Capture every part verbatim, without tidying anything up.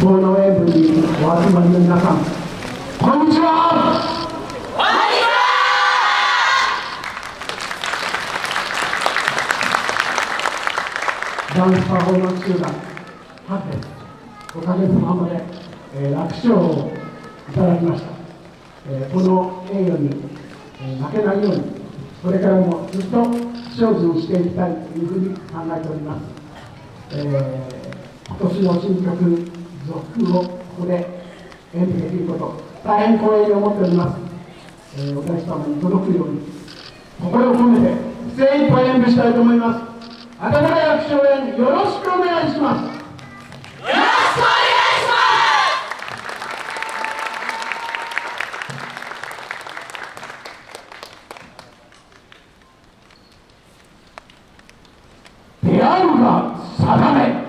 奉納演舞にお集まりの皆さん、こんにちは。 こんにちは。 ダンスパフォーマンス集団ハッです。おかげさまで、えー、楽賞をいただきました。えー、この栄誉に、えー、負けないように、これからもずっと精進していきたいというふうに考えております。えー、今年の新曲「続」をここで演舞できること、大変光栄に思っております。えー、お客様に届くように心を込めて精一杯演舞したいと思います。温かい拍手をよろしくお願いします。よろしくお願いします。出会うが定め、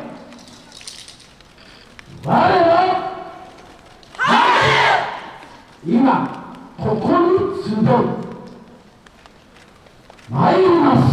我は今ここに集う、参ります。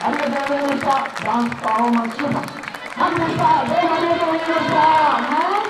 ありがとうございました。ダンスパフォーマンス、拍手でした。どうもありがとうございました。